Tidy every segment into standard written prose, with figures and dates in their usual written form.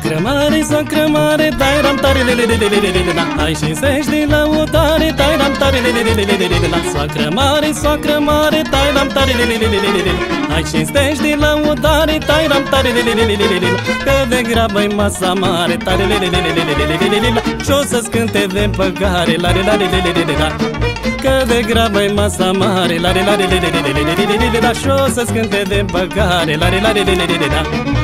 Soacră mare, dai ram tare lelelelelelelelele. Ai 50 de lăutare, dai ram tare lelelelelelelele. Soacră mare, dai ram tare lelelelelelele. Ai 50 de lăutare, dai ram tare lelelelelelele. Că de grabă-i masa mare, tare lelelelelelelele. Și-o să-ți cânte de păcare, la lelelelelelelele. Că de grabă-i masa mare, la lelelelelelelele. Și-o să-ți cânte de păcare, la lelelelelelele.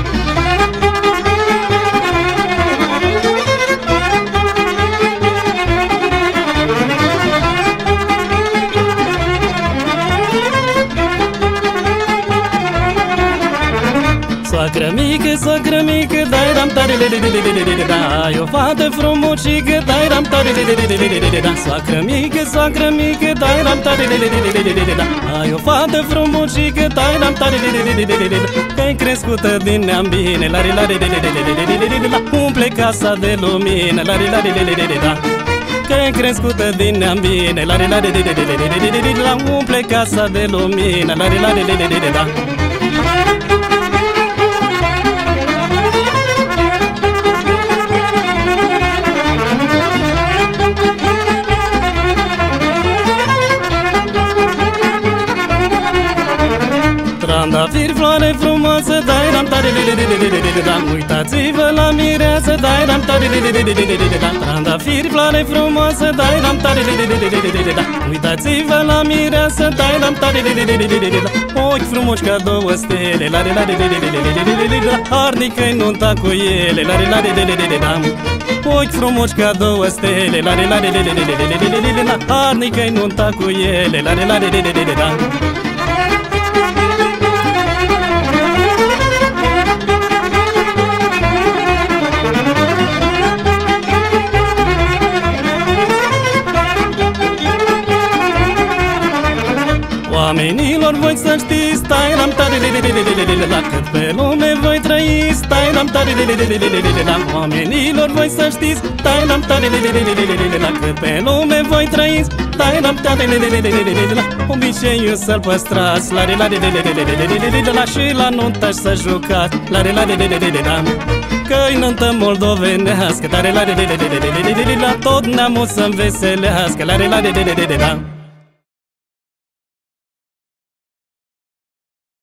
Soacră mică, dai ram tare lelelelelelele. Ai o fată frumușică, dai ram tare lelelelelelele. Soacră mică, dai ram tare lelelelelelele. Ai o fată frumușică, dai ram tare lelelelelelele. Că-i crescută din neam bine, la lelelelelelelele. Umple casa de lumină, la lelelelelelele. Că-i crescută din neam bine, la lelelelelelele. Umple casa de lumină, la lelelelelelele. Trandafiri, floare frumoasă, dai ram tare lelelelelelele. Uitați-vă la mireasă, dai ram tare lelelelelelele. Trandafiri, floare frumoasă, dai ram tare lelelelelele. Uitați-vă la mireasă, dai ram tare lelelelelele. Ochi frumoși ca două stele, la lelelelelelele. Harnică-i nunta cu ele, la lelelelelelele. Ochi frumoși ca două stele, la lelelelelelele. Harnică-i nunta cu ele, la lelelelelele. Oamenilor, voi să știți, stai ram tare lelelelelelele. Cât pe lume voi trăiți, stai ram tare lelelelelelele. Oamenilor, voi să știți, stai ram tare lelelelelelele. Cât pe lume voi trăiți, stai ram tare lelelelelelele. Obiceiul să-l păstrați, la lelelelelelelele. Și la nuntă-și să jucați, la lelelelelelele. Că-i nuntă moldovenească, tare la lelelelelelele. Tot neamul să-mi veselească, la lelelelelelele.